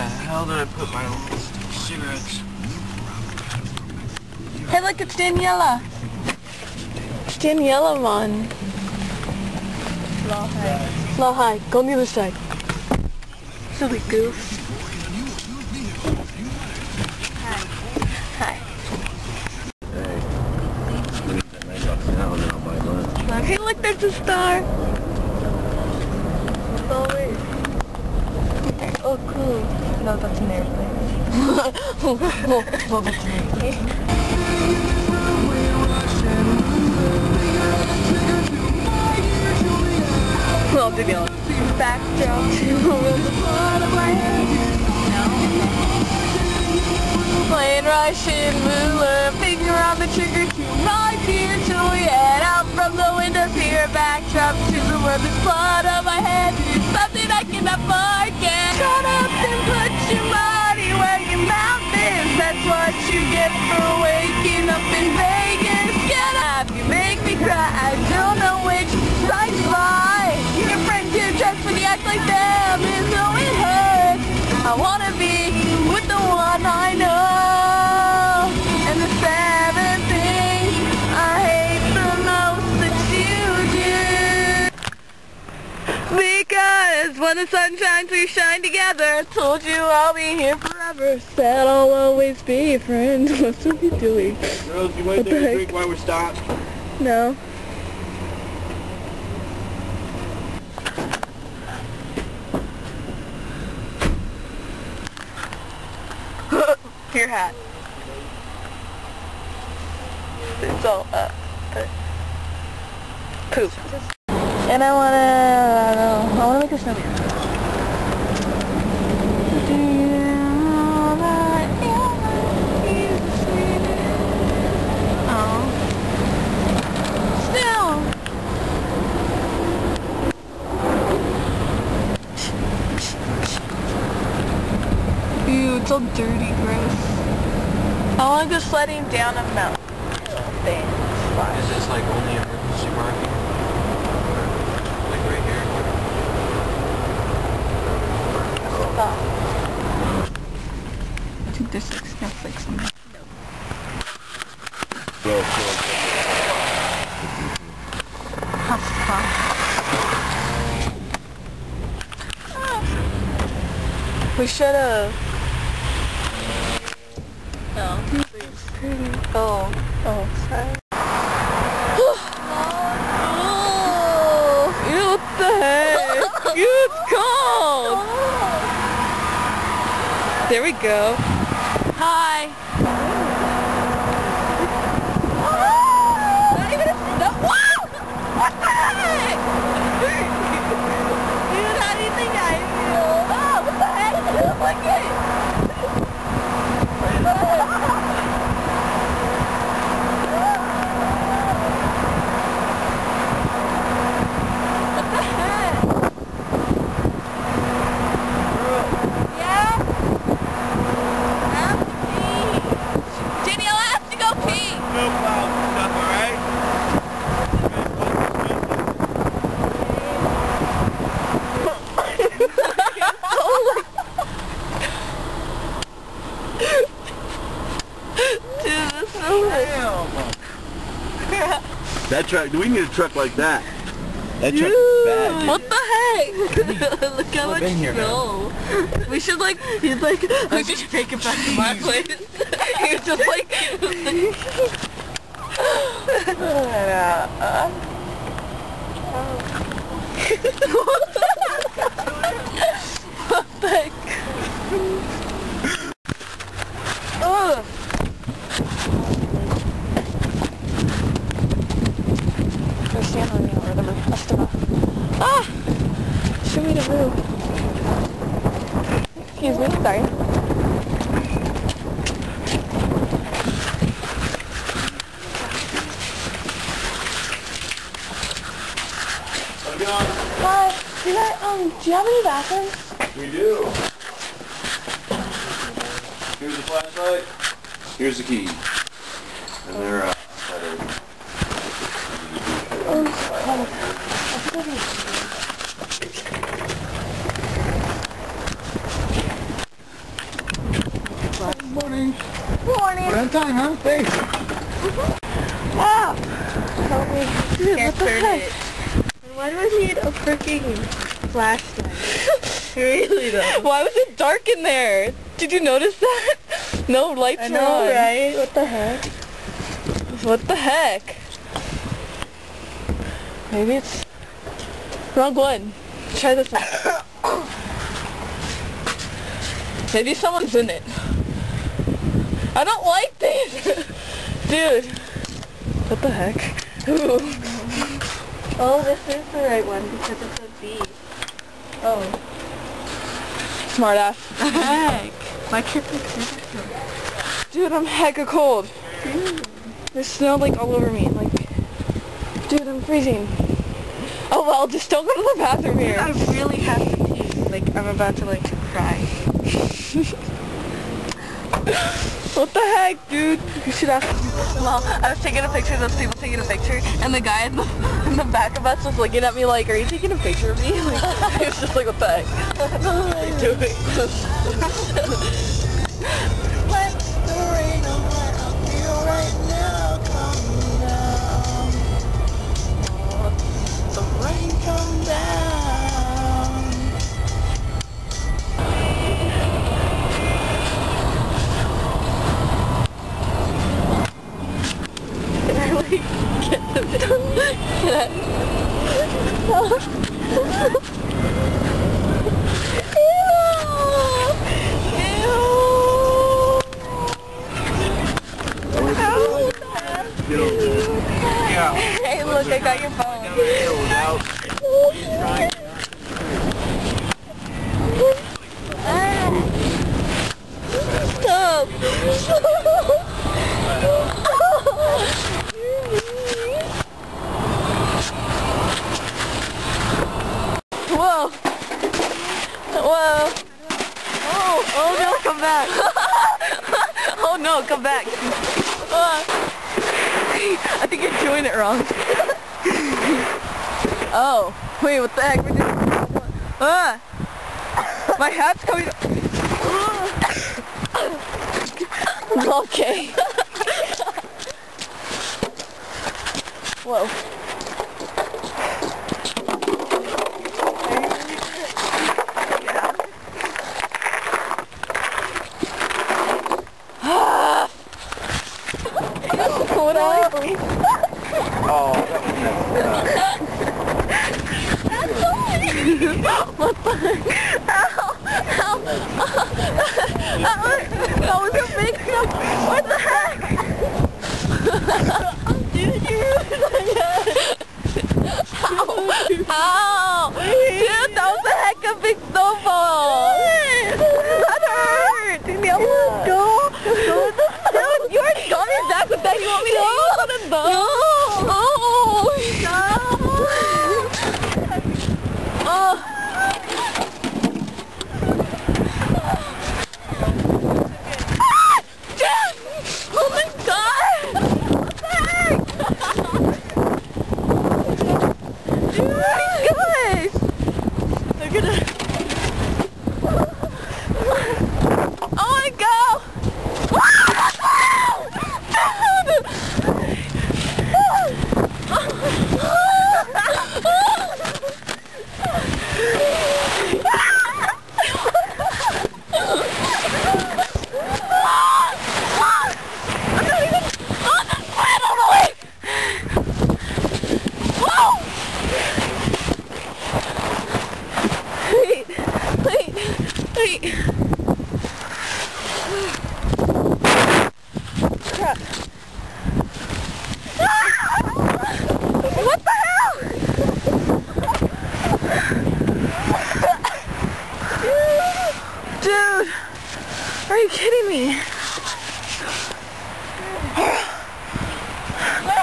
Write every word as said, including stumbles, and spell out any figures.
hell did I put my cigarettes? Hey, look, it's Daniela. It's Daniela, man. Hello, hi. Hello, hi. Go on the other side. Silly goof. Hi. Hi. Hey, let me get nine bucks now and then I'll buy lunch. Hey, look, there's a star. Oh, wait. Oh, cool. No, that's an airplane. oh, oh, oh, that's an airplane. Well, Daniela. Backdrop to the bottom of my head. Playing Russian roulette, finger on the trigger to my dear till we head out from the window here. Backdrop to the world, the spot of my head. Something I cannot forget. Shut up and put your money where your mouth is. That's what you get for waking up in Vegas. Get up, you make me cry. I don't know which side to lie. Your friends get dressed when you act like them. Is so it hurts. I wanna be with the one I know. And the seven things I hate the most that you do. Because when the sun shines, we shine together. Told you I'll be here forever. Said I'll always be your friend. What's he doing? Girls, you might take a drink while we're stopped. No. Your hat. It's all up. But poop. And I wanna, I don't know, I wanna make a snowman. Oh. Snow! Ew, it's all dirty, gross. I want to go sledding down a mountain. Thing. Is this like only emergency parking? Like right here? Stop. Dude, there's like snowflakes on there. Go, go, We should have. No. Oh. Oh, sorry. Oh, ew, what the heck? Ew, it's cold. There we go. Hi. Not even a snow. Wow! What the heck? Dude, how do you think I feel? Oh, what the heck? Look at it. What the heck? That truck, we need a truck like that. That truck Dude, is bad, dude. what the heck? Look how much snow. We should like, he's like, we should take it back to my place. He was just like, what the heck? Ugh. Stand on me or the roof. That's the roof. Ah! Show me the roof. Excuse me, sorry. Hi. Do you guys, um, do you have any bathrooms? We do. Here's the flashlight. Here's the key. And they're uh, outside of Oh, it's cold. morning. Morning. We're on time, huh? Thanks. Ah. Help me. Dude, Can't what the turn heck? it. And why do I need a freaking flashlight? Really though. Why was it dark in there? Did you notice that? No lights I were know, on. right? What the heck? What the heck? Maybe it's wrong one. Try this one. Maybe someone's in it. I don't like this. Dude. What the heck? Ooh. Oh, this is the right one because it says B. Oh. Smart ass. Heck. Why can't I see this? Dude, I'm hecka cold. There's snow like all over me. Like, dude, I'm freezing. Oh well, just don't go to the bathroom here. I really have to pee. Like, I'm about to, like, cry. What the heck, dude? You should ask. Well, I was taking a picture of those people taking a picture, and the guy in the, in the back of us was looking at me like, "Are you taking a picture of me?" Like, he was just like, "What the heck?" What are you doing? Let the rain on what I feel right now come down. The rain come down. Can I like get the Can I? Yeah. Hey, look, I got your phone. Stop. Whoa. Whoa. Oh, oh no, come back. Oh no, come back. Uh, I think you're doing it wrong. Oh, wait, what the heck? We're doing... Uh, my hat's coming... Okay. Whoa. What up? Oh, that What the heck? Ow! Ow! That was, that was a big jump. What the heck? Dude, you ruined my head. Ow! Ow! Dude, that was a heck of a big snowball. That hurt. Dude, yeah. Go. Go with the snow. Dude, you already got me back with that. You want me to eat one of those? No. Oh. No. Oh. Oh my god! What the heck? Dude, guys! They're gonna... Oh my god! Wait, wait, wait. Crap. What the hell? Dude, are you kidding me?